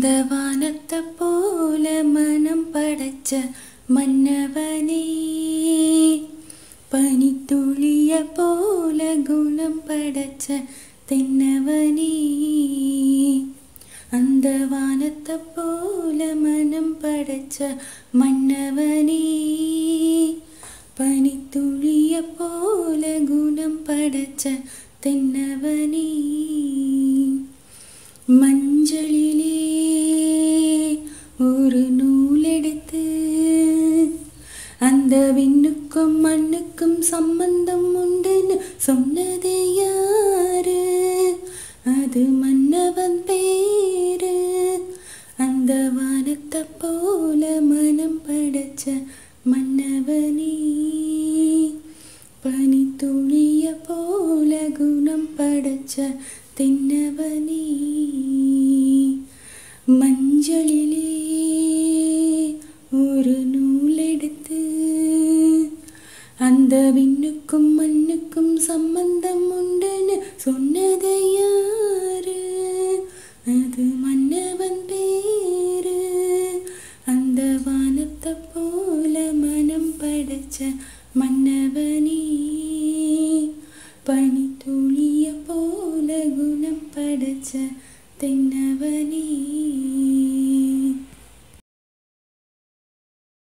அந்த வானத்தை போல மனம் படைச்ச மன்னவனே, பனித்துளிய போல குணம் படைச்ச தென்னவனே. அந்த வானத்தை போல மனம் படைச்ச மன்னவனே, பனித்துளிய போல குணம் படைச்ச தென்னவனே. மஞ்சளிலே ஒரு நூலெடுத்து அந்த விண்ணுக்கும் மண்ணுக்கும் சம்பந்தம் உண்டுன்னு சொன்னதே யாரு? அது மன்னவன் பேரு. அந்த வானத்தை போல மனம் படைச்ச மன்னவனே, பனித்துளிய போல குணம் படைச்ச தென்னவனே. மஞ்சளிலே ஒரு நூலெடுத்து அந்த விண்ணுக்கும் மண்ணுக்கும் சம்பந்தம் உண்டுன்னு சொன்னதை யாரு? அது மன்னவன் பேரு. அந்த வானத்தை போல மனம் படைச்ச மன்னவனே, பனித்துளிய போல குணம் படைச்ச தென்னவனே.